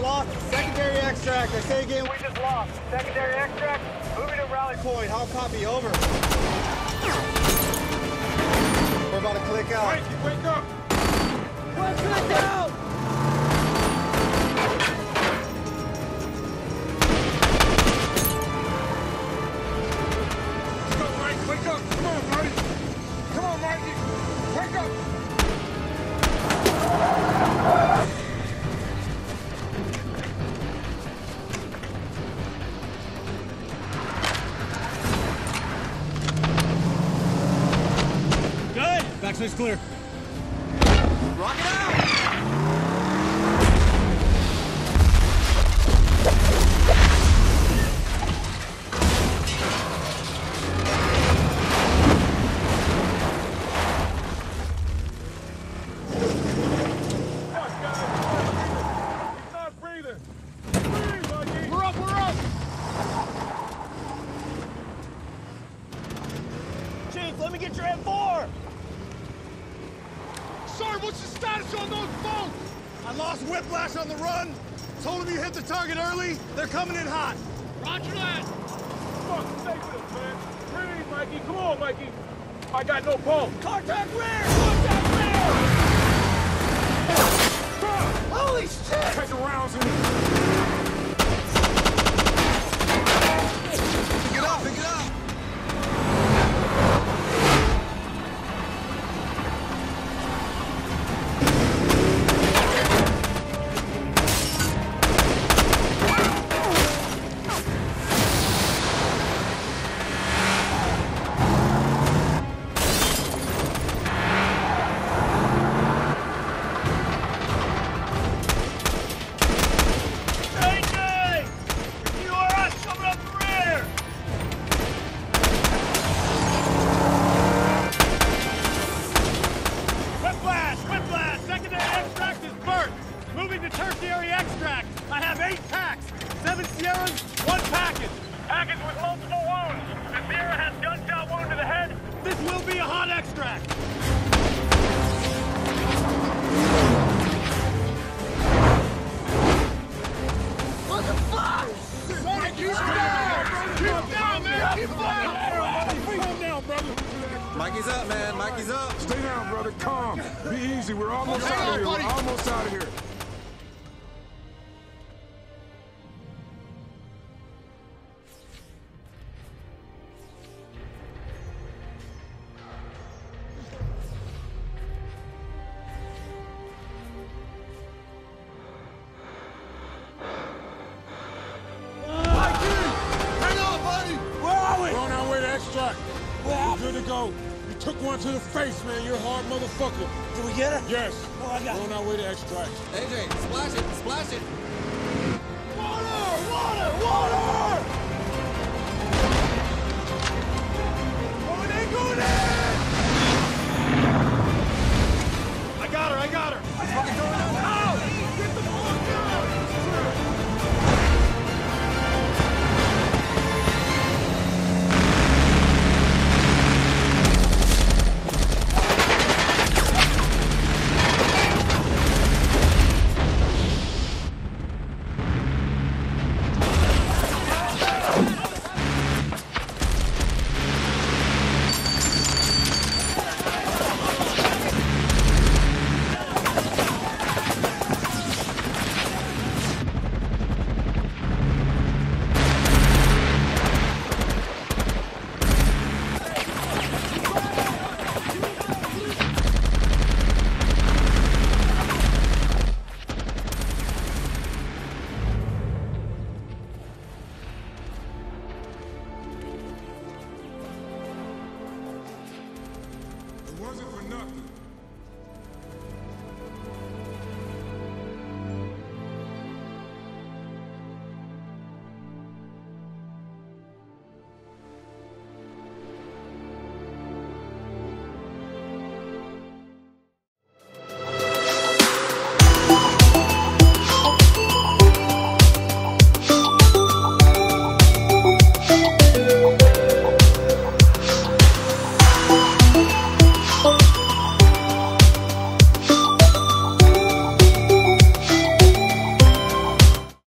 lost secondary extract. I say again. We just lost secondary extract. Moving to rally point. How copy? Over. We're about to click out. Wake up! Let's click out! Let's go, Mike. Wake up! Come on, Marty. Come on, Mikey. Wake up! Backspace clear. Rock it out! He's not breathing. Breathe, Mikey. We're up, we're up! Chief, let me get your M4! Sir, what's the status on those boats? I lost Whiplash on the run. Told him you hit the target early. They're coming in hot. Roger that! Fuck, stay with us, man. Breathe, Mikey. Come on, Mikey. I got no pulse. Contact rear! Contact rear! Holy shit! Take the rounds in. Pick it up, pick it up! Mikey's up, man. Mikey's up. Stay down, brother. Calm. Be easy. We're almost out of here. We're almost out of here. Good to go. You took one to the face, man. You're a hard motherfucker. Did we get her? Yes. Oh, I got We're on our way to extract. AJ, splash it, splash it. Water! Water! Water! Going in, going in! I got her. I'm fucking going in!